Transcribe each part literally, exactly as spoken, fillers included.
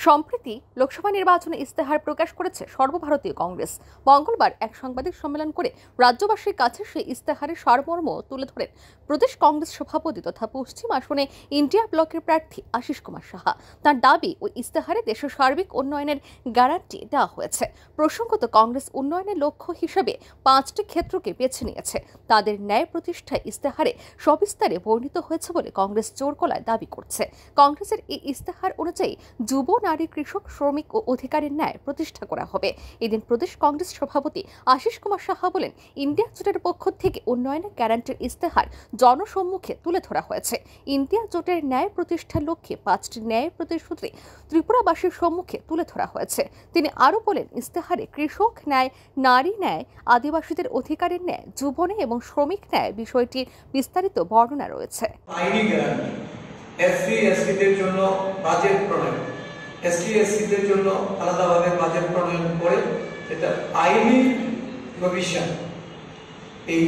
সম্প্রতি লোকসভা নির্বাচনে ইস্তেহার প্রকাশ করেছে সর্বভারতীয় কংগ্রেস। মঙ্গলবার এক সাংবাদিক সম্মেলন করে রাজ্যবাসীর কাছে সেই ইস্তেহারের সারমর্ম তুলে ধরেন প্রদেশ কংগ্রেস সভাপতি তথা পশ্চিম আসনে ইন্ডিয়া ব্লকের প্রার্থী আশিস কুমার সাহা। তার দাবি, ওই ইস্তেহারে দেশের সার্বিক উন্নয়নের গ্যারান্টি দেওয়া হয়েছে। প্রসঙ্গত, কংগ্রেস উন্নয়নের লক্ষ্য হিসেবে পাঁচটি ক্ষেত্রকে বেছে নিয়েছে। তাদের ন্যায় প্রতিষ্ঠায় ইস্তেহারে সবিস্তারে বর্ণিত হয়েছে বলে কংগ্রেস জোর গলায় দাবি করছে। কংগ্রেসের এই ইস্তেহার অনুযায়ী যুব, নারী, কৃষক, শ্রমিক ও অধিকারের ন্যায় প্রতিষ্ঠা করা হবে। এদিন প্রদেশ কংগ্রেস সভাপতি আশিস কুমার সাহা বলেন, ইন্ডিয়া জোটের পক্ষ থেকে উন্নয়নের গ্যারান্টির ইস্তেহার জনসম্মুখে তুলে ধরা হয়েছে। ইন্ডিয়া জোটের ন্যায় প্রতিষ্ঠার লক্ষ্যে পাঁচটি ন্যায় প্রতিশ্রুতি ত্রিপুরাবাসীর সম্মুখে তুলে ধরা হয়েছে। তিনি আরও বলেন, ইস্তেহারে কৃষক ন্যায়, নারী ন্যায়, আদিবাসীদের অধিকারের ন্যায়, যুব ন্যায় এবং শ্রমিক ন্যায় বিষয়টির বিস্তারিত বর্ণনা রয়েছে। আইনি গ্যারান্টি, এসসি এসটিদের জন্য বাজেট প্রণয়ন, এসটি এসসিদের জন্য আলাদাভাবে বাজেট প্রণয়ন করে এটা আইনি প্রভিশন, এই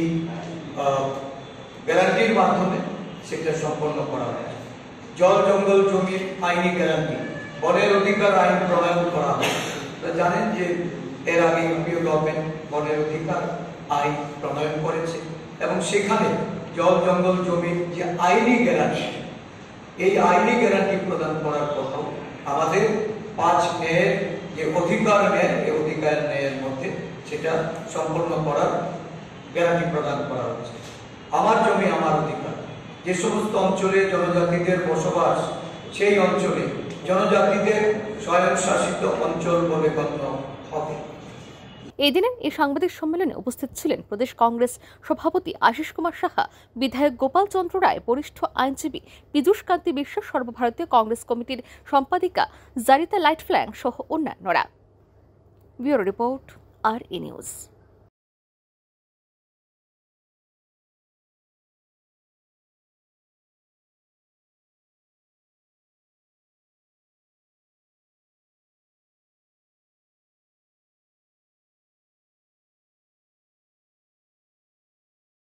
গ্যারান্টির মাধ্যমে সেটা সম্পন্ন করা হয়। জল জঙ্গল জমির আইনি গ্যারান্টি, বনের অধিকার আইন প্রণয়ন করা হয়। জানেন যে এর আগে ইউপিএ গভর্নমেন্ট বনের অধিকার আইন প্রণয়ন করেছে এবং সেখানে জল জঙ্গল জমির যে আইনি গ্যারান্টি, এই আইনি গ্যারান্টি প্রদান করার জন্য আমাদের পাঁচ ন্যায়ের যে অধিকার ন্যায়, এই অধিকার ন্যায়ের মধ্যে সেটা সম্পন্ন করার গ্যারান্টি প্রদান করা হচ্ছে। আমার জমি আমার অধিকার, যে সমস্ত অঞ্চলে জনজাতিদের বসবাস, সেই অঞ্চলে জনজাতিদের স্বয়ংশাসিত অঞ্চল বলে গণ্য হবে। এই দিনের এই সাংবাদিক সম্মেলনে উপস্থিত ছিলেন প্রদেশ কংগ্রেস সভাপতি আশিস কুমার সাহা, বিধায়ক গোপাল চন্দ্র রায়, বরিষ্ঠ আইনজীবী পীযূষ কান্তি বিশ্বাস, সর্বভারতীয় কংগ্রেস কমিটির সম্পাদিকা জারিতা লাইটফ্ল্যাং সহ অন্যান্যরা। ব্যুরো রিপোর্ট, আর ই নিউজ।